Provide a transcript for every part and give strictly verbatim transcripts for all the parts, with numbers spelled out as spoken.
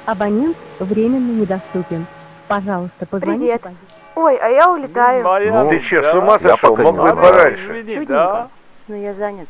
Абонент временно недоступен. Пожалуйста, позвоните. Привет. Ой, а я улетаю. Ну, ты че, с ума сошел? Мог бы пораньше. Чудненько. Но я занята.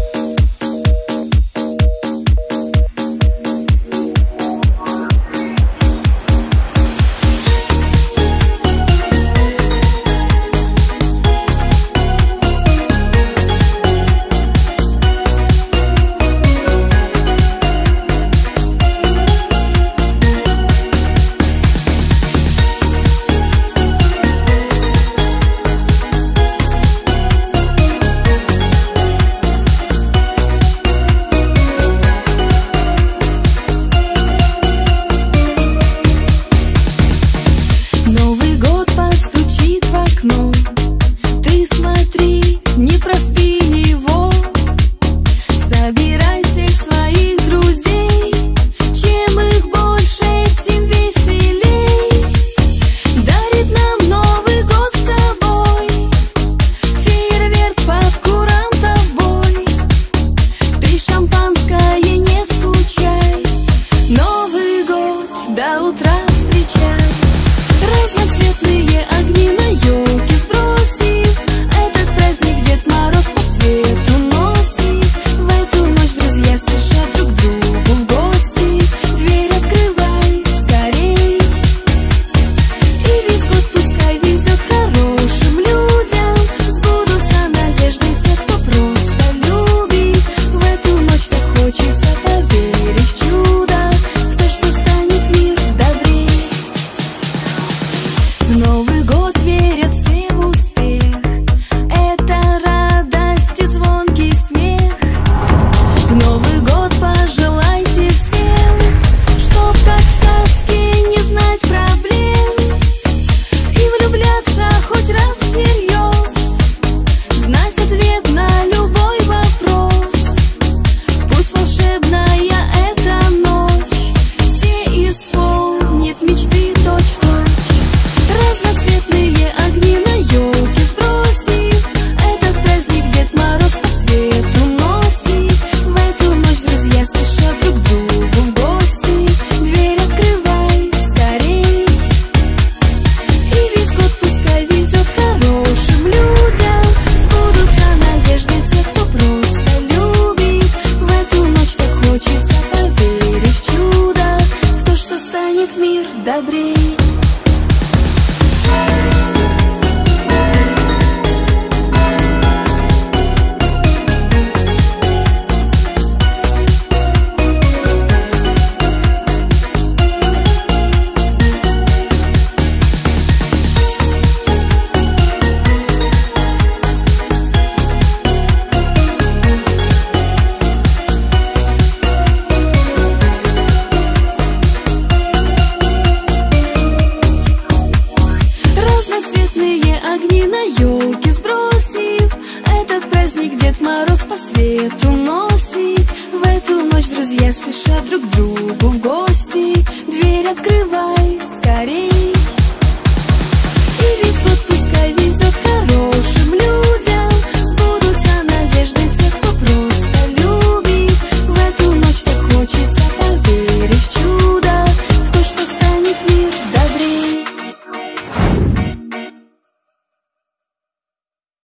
Дед Мороз по свету носит. В эту ночь друзья спешат друг к другу в гости. Дверь открывай.